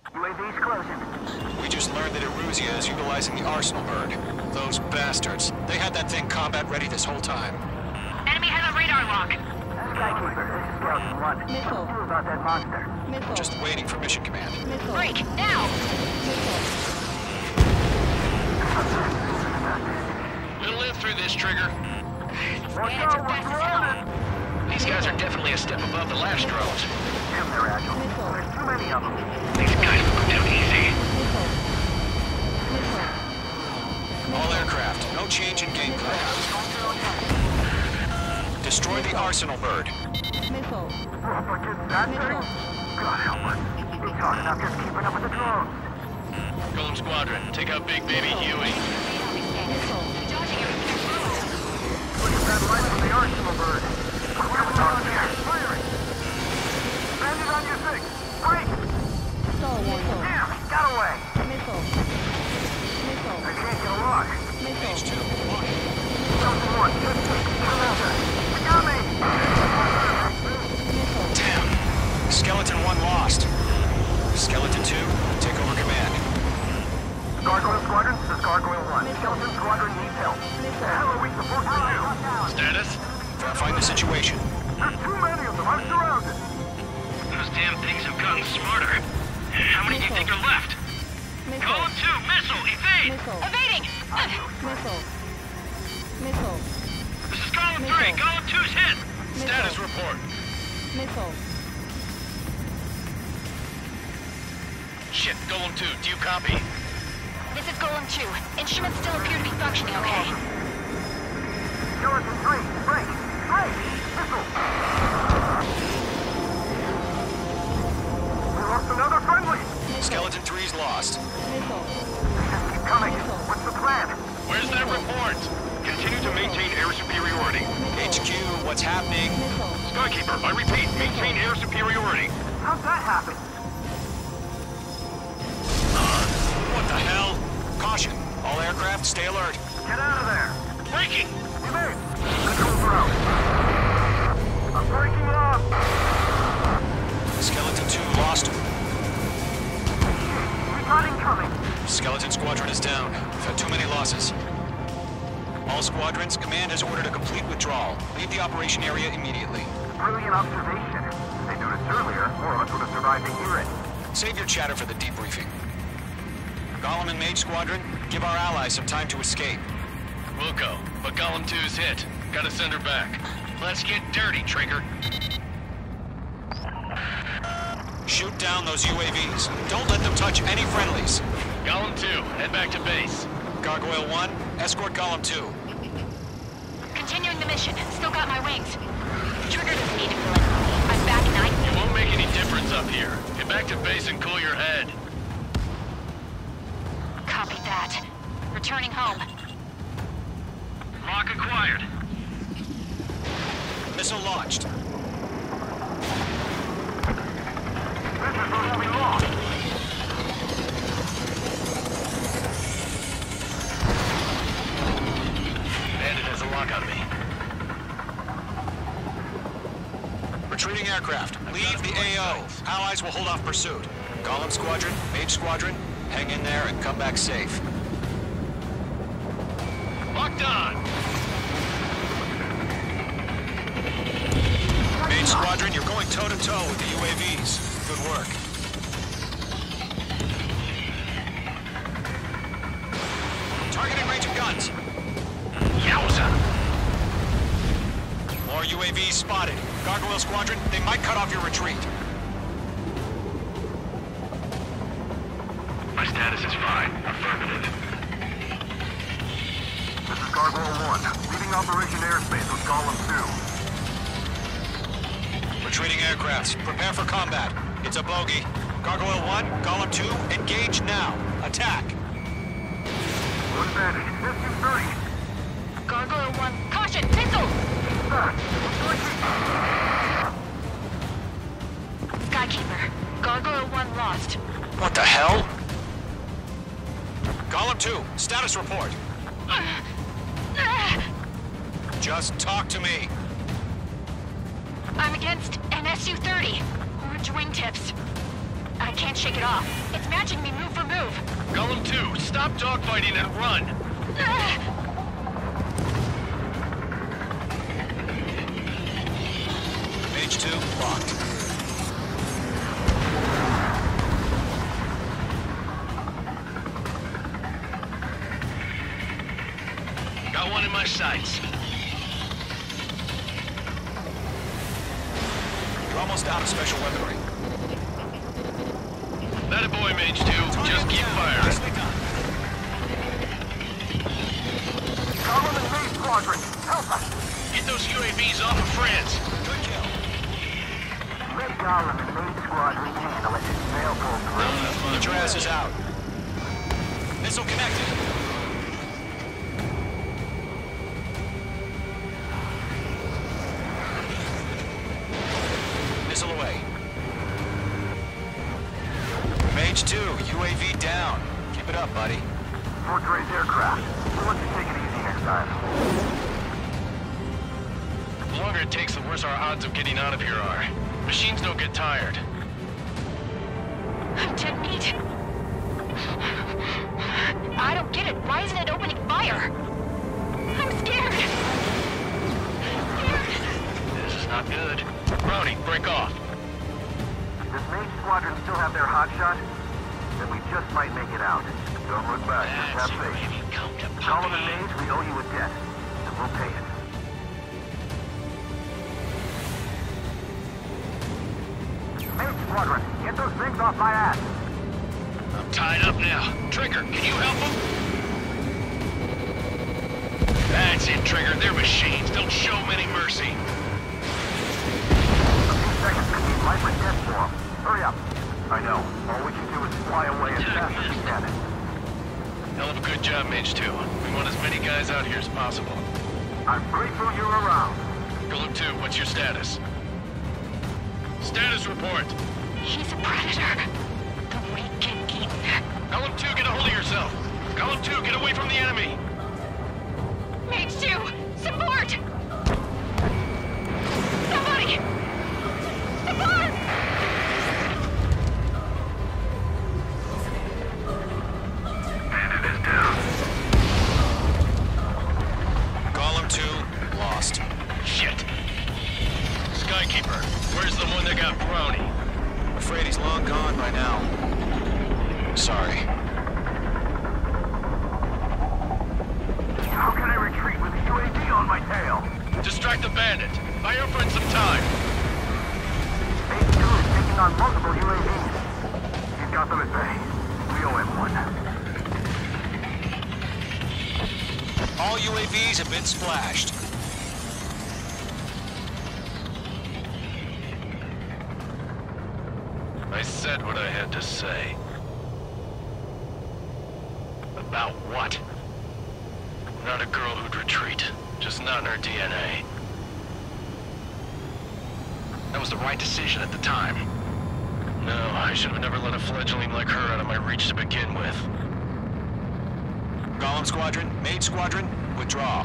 UAV's closing. We just learned that Eruzia is utilizing the Arsenal bird. Those bastards. They had that thing combat ready this whole time. Enemy has a radar lock. Skykeeper, this is Skeleton 1. Missile. What do you do about that monster? Missile. Just waiting for mission command. Missile. Break, now! Missile. We'll live through this, Trigger. Watch Bandits out, are we're fast as hell. surrounded! These guys are definitely a step above the last drones. Damn, they're agile. Missile. There's too many of them. These guys will go down easy. Missile. Missile. All aircraft, no change in game plan. Destroy the Arsenal bird. Missile. Up against that thing? Missile. God help us. He's talking about just keeping up with the drones. Golem Squadron, take out Big Baby Huey. Missile. Look at that light from the Arsenal bird. Where was on here? Firing! Bandit on your six! Break! Stall warning. Damn, he got away! Missile. Missile. I can't get a lock. Missile. Skeleton 1, just come out there. We got me! Missile. Damn. Skeleton 1 lost. Skeleton 2, take over command. Gargoyle Squadron, this is Gargoyle 1. Skeleton Squadron needs help. What the hell are we supposed to do? Status? Verifying the situation. There's too many of them. I'm surrounded. Those damn things have gotten smarter. How many do you think are left? Missile. Golem 2, missile, evade! Missile. Evading! Missile. Missile. This is Golem 3, Missile. Golem 2's hit! Missile. Status report. Missile. Shit, Golem 2, do you copy? This is Golem 2. Instruments still appear to be functioning okay. Skeleton 3, break! Break! Missile! We lost another friendly! Skeleton 3's lost. Missile. Just keep coming. What's the plan? Where's that report? Continue to maintain air superiority. HQ, what's happening? Missile. Skykeeper, I repeat, maintain air superiority. How'd that happen? What the hell? Caution. All aircraft, stay alert. Get out of there! Breaking! We made! Controls are out. I'm breaking up! Skeleton 2 lost. We got incoming! Skeleton Squadron is down. We've had too many losses. All squadrons, command has ordered a complete withdrawal. Leave the operation area immediately. Brilliant observation. If they noticed earlier, more of us would have survived to hear it. Save your chatter for the debriefing. Golem and Mage Squadron, give our allies some time to escape. We'll go, but Golem 2's hit. Gotta send her back. Let's get dirty, Trigger. Shoot down those UAVs. Don't let them touch any friendlies. Golem 2, head back to base. Gargoyle 1, escort Golem 2. Continuing the mission. Still got my wings. Trigger doesn't need to fill in. I'm back and It won't make any difference up here. Get back to base and cool your head. Copy that. Returning home. Lock acquired. Missile launched. This is what we lost! Bandit has a lock on me. Retreating aircraft. Leave the AO. Allies will hold off pursuit. Golem Squadron, Mage Squadron, hang in there and come back safe. Locked on! Mage Squadron, you're going toe-to-toe with the UAVs. Good work. Targeting range of guns. Yowza! More UAVs spotted. Gargoyle Squadron, they might cut off your retreat. My status is fine. Affirmative. This is Gargoyle 1, leading Operation Airspace with Golem 2. Retreating aircrafts, prepare for combat. It's a bogey. Gargoyle 1, Golem 2, engage now. Attack. One advantage. SU-30. Gargoyle 1. Caution! Missile! Skykeeper. Gargoyle 1 lost. What the hell? Golem 2, status report. Just talk to me. I'm against an SU-30. Orange wingtips. I can't shake it off. It's matching me move for move. Golem 2, stop dogfighting and run! Mage 2, locked. Got one in my sights. You're almost out of special weaponry. That a boy, Mage 2. Just keep firing. Nicely done. Golem and Mage Squadron, help us! Get those UAVs off of France. Good kill. Let Golem and Mage Squadron handle it. They'll pull through. Get your asses out. Missile connected. Missile away. Mage 2, UAV down. Keep it up, buddy. Fort Gray's aircraft. We'll let you take it easy next time. The longer it takes, the worse our odds of getting out of here are. Machines don't get tired. I'm dead meat. I don't get it. Why isn't it opening fire? I'm scared. This is not good. Brownie, break off. Does Mage Squadron still have their hotshot? Then we just might make it out. Don't look back, just have faith. Golem and Mage, we owe you a debt, and we'll pay it. Mage Squadron, get those things off my ass! I'm tied up now. Trigger, can you help them? That's it, Trigger. They're machines. Don't show them any mercy. A few seconds could be life or death for them. Hurry up. I know. All we can do is fly away as fast as we can. Hell of a good job, Mage 2. We want as many guys out here as possible. I'm grateful you're around. Golem 2, what's your status? Status report. He's a predator. The weak get eaten. Golem 2, get a hold of yourself. Golem 2, get away from the enemy. Mage 2, support! Somebody! Support! Bandit is down. Golem 2, lost. Shit. Skykeeper, where's the one that got Brownie? I'm afraid he's long gone by now. Sorry. How can I retreat with a UAV on my tail? Distract the bandit. Buy your friend some time. Mage 2 is taking on multiple UAVs. He's got them at bay. We owe him one. All UAVs have been splashed. I said what I had to say. About what? Not a girl who'd retreat. Just not in her DNA. That was the right decision at the time. No, I should have never let a fledgling like her out of my reach to begin with. Golem Squadron, Mage Squadron, withdraw.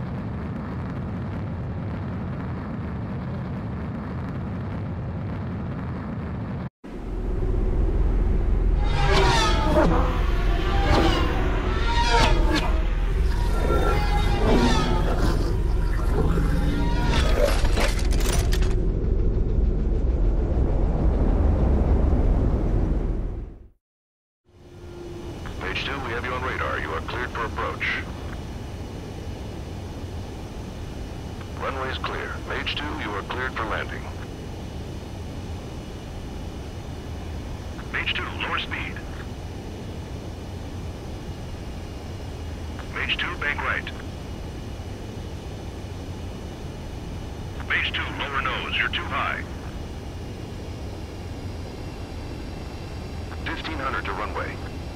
Mage 2, we have you on radar. You are cleared for approach. Runway is clear. Mage 2, you are cleared for landing. Mage 2, lower speed. Mage 2, bank right. Mage 2, lower nose. You're too high. 1500 to runway.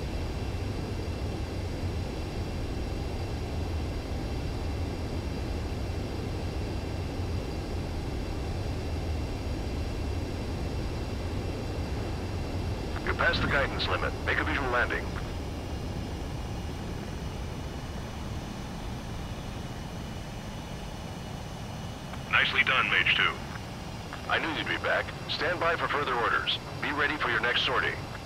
You're past the guidance limit. Make a visual landing. Nicely done, Mage 2. I knew you'd be back. Stand by for further orders. Be ready for your next sortie.